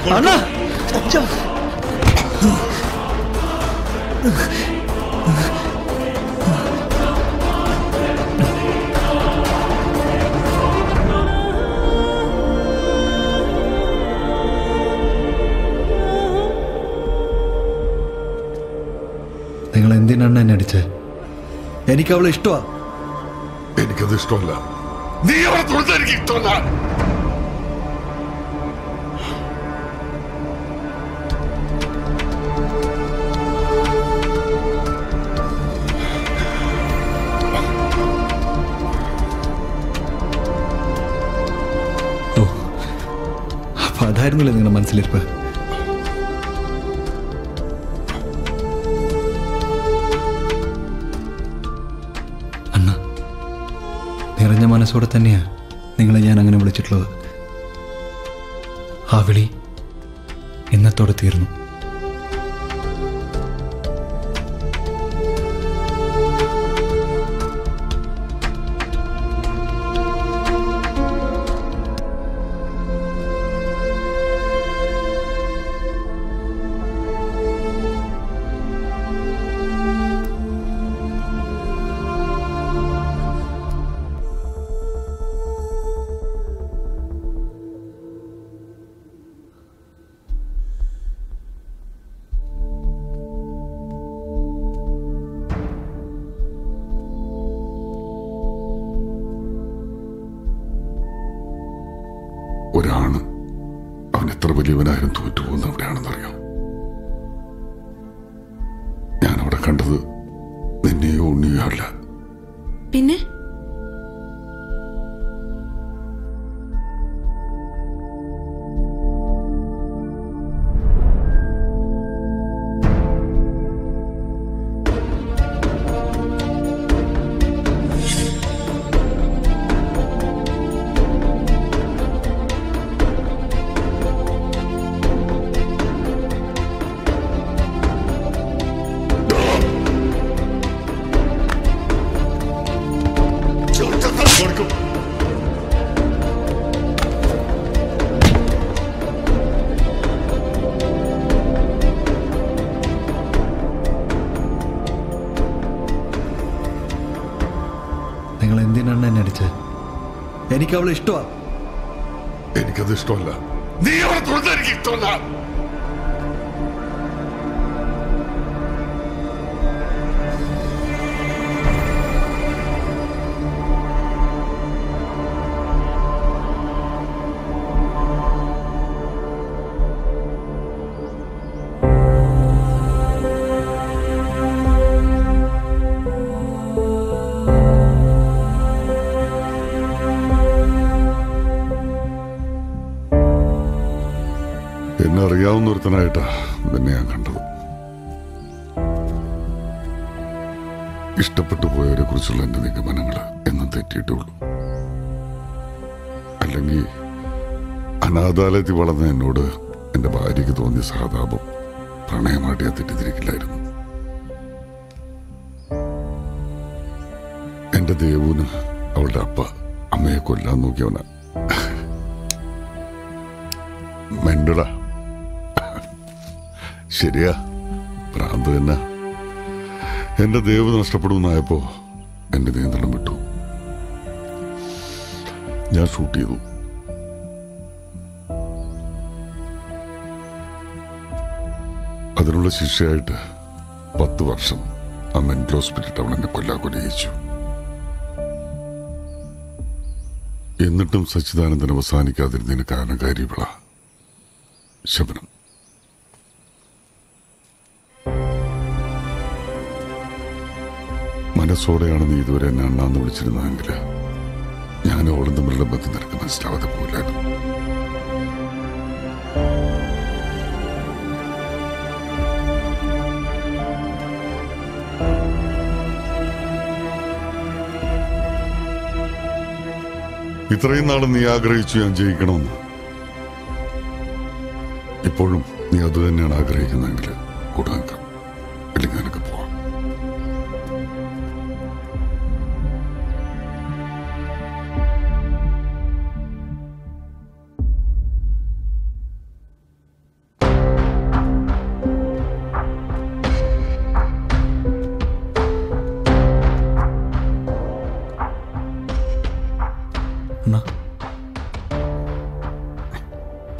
നിങ്ങൾ എന്തിനാണ് എന്നെ അടിച്ചത്? എനിക്ക് അവളെ ഇഷ്ടമാ. എനിക്കത് ഇഷ്ടമല്ല. നീ അവളെ തൊഴുത് എനിക്ക് ഇഷ്ടമല്ല. ഓ, അപ്പൊ അതായിരുന്നല്ലേ നിങ്ങളുടെ മനസ്സിലിരിപ്പ്? നിറഞ്ഞ മനസ്സോടെ തന്നെയാണ് നിങ്ങളെ ഞാൻ അങ്ങനെ വിളിച്ചിട്ടുള്ളത്. ആ വിളി ഇന്നത്തോടെ തീർന്നു. ഒരാണ് അവൻ എത്ര വലിയവനായാലും തോറ്റുപോകുന്ന എവിടെയാണെന്നറിയാം. ഞാൻ അവിടെ കണ്ടത് നിന്നെയോ ഉണ്ണിയോ അല്ല. പിന്നെ നിങ്ങൾ എന്തിനാണ് എന്നെ അടിച്ചത്? എനിക്ക് അവളെ ഇഷ്ടമാ. എനിക്കത് ഇഷ്ടമല്ല. നീ അവളെ തൊഴുത് എനിക്ക് ഇഷ്ടമല്ല. എന്നെ അറിയാവുന്ന ഒരുത്തനായിട്ടാ നിന്നെ ഞാൻ കണ്ടത്. ഇഷ്ടപ്പെട്ടു പോയവരെ കുറിച്ചുള്ള എന്റെ നിഗമനങ്ങൾ എന്നും തെറ്റിയിട്ടുള്ളൂ. അല്ലെങ്കിൽ അനാഥാലയത്തിൽ വളർന്ന എന്നോട് എന്റെ ഭാര്യയ്ക്ക് തോന്നിയ സഹതാപം പ്രണയമായിട്ട് ഞാൻ തെറ്റിദ്ധരിക്കില്ലായിരുന്നു. എന്റെ ദേവുന് അവളുടെ അപ്പ അമ്മയെ കൊല്ലാൻ നോക്കിയവനാ. മെണ്ടടാ. ശരിയാ, ഭ്രാന്ത് തന്നെ. എന്റെ ദേവ് നഷ്ടപ്പെടുമെന്നായപ്പോ എന്റെ നിയന്ത്രണം വിട്ടു. ഞാൻ ഷൂട്ട് ചെയ്തു. അതിനുള്ള ശിക്ഷയായിട്ട് 10 വർഷം ആ മെന്റൽ ഹോസ്പിറ്റലിൽ അവൾ എന്നെ കൊല്ലാക്കൊല ചെയ്യിച്ചു. എന്നിട്ടും സച്ചിദാനന്ദൻ അവസാനിക്കാതിരുന്നതിന് കാരണക്കാരി ഇവളാ, ശബനം. മനസ്സോടെയാണ് നീ ഇതുവരെ എന്നെ അണ്ണാന്ന് വിളിച്ചിരുന്നതെങ്കിൽ ഞാൻ അവളും തമ്മിലുള്ള ബന്ധം നിനക്ക് മനസ്സിലാവാതെ പോലായിരുന്നു. ഇത്രയും നാളും നീ ആഗ്രഹിച്ചു ഞാൻ ജയിക്കണമെന്ന്. ഇപ്പോഴും നീ അത് തന്നെയാണ് ആഗ്രഹിക്കുന്നതെങ്കിൽ കൂടെ നിൽക്കാം, അല്ലെങ്കിൽ നിനക്ക് പോവാം.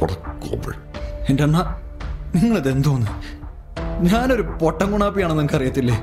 എൻ്റെ അണ്ണ, നിങ്ങളിത് എന്തോന്ന്? ഞാനൊരു പൊട്ടൻ ഗുണാപ്പിയാണെന്ന് നിങ്ങൾക്ക് അറിയത്തില്ലേ?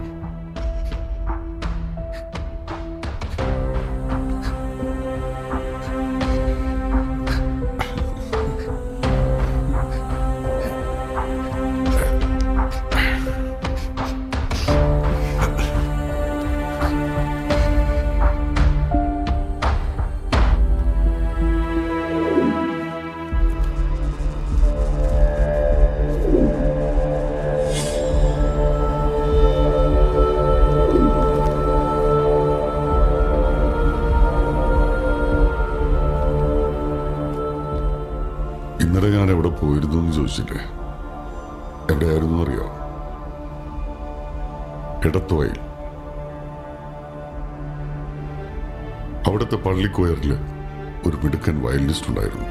ഇന്നലെ ഞാൻ എവിടെ പോയിരുന്നു എന്ന് ചോദിച്ചില്ലേ? എവിടെയായിരുന്നു അറിയോ? ഇടത്തുവയിൽ. അവിടുത്തെ പള്ളിക്കോയറിൽ ഒരു മിടുക്കൻ വയലിനിസ്റ്റ് ഉണ്ടായിരുന്നു.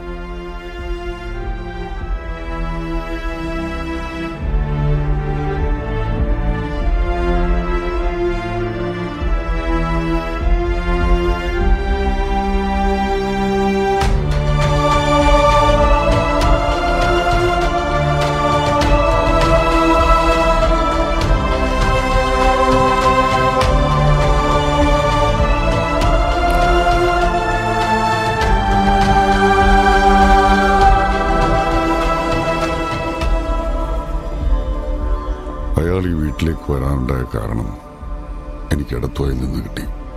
അയാൾ ഈ വീട്ടിലേക്ക് വരാനുണ്ടായ കാരണം എനിക്ക് ഇടത്തുവയിൽ നിന്ന് കിട്ടി.